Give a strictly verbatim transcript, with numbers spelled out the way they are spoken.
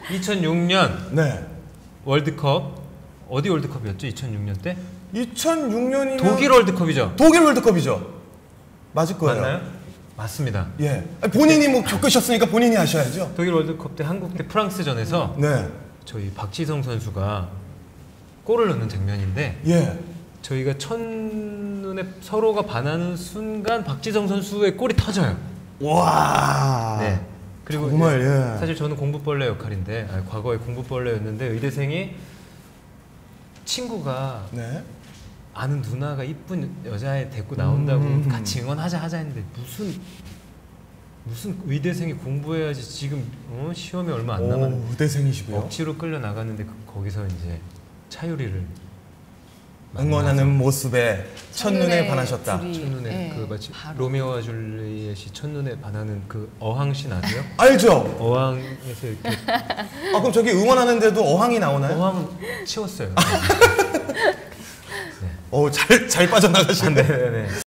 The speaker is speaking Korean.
이천육 년 네. 월드컵 어디 월드컵이었죠? 이천육 년 때? 이천육 년이면 독일 월드컵이죠? 독일 월드컵이죠. 맞을 거예요. 맞나요? 맞습니다. 예. 아니, 본인이 뭐 겪으셨으니까 본인이 하셔야죠. 독일 월드컵 때 한국 대 프랑스전에서 네. 저희 박지성 선수가 골을 넣는 장면인데 예. 저희가 첫눈에 서로가 반하는 순간 박지성 선수의 골이 터져요. 와. 네. 그리고 정말 예. 사실 저는 공부벌레 역할인데 아니, 과거에 공부벌레였는데 의대생이 친구가 네. 아는 누나가 이쁜 여자애 데리고 나온다고 음. 같이 응원하자 하자 했는데 무슨 무슨 의대생이 공부해야지 지금 어? 시험이 얼마 안 남았는데 의대생이시고요. 억지로 끌려 나갔는데 그, 거기서 이제 차유리를 응원하는 모습에 첫눈에 반하셨다. 둘이, 첫눈에 네, 그 마치 바로. 로미오와 줄리엣이 첫눈에 반하는 그 어항씬 아세요? 알죠? 어항에서 이렇게 아 그럼 저기 응원하는데도 어항이 나오나요? 어항 치웠어요. 어, 잘, 잘 빠져나가시네. 네네네.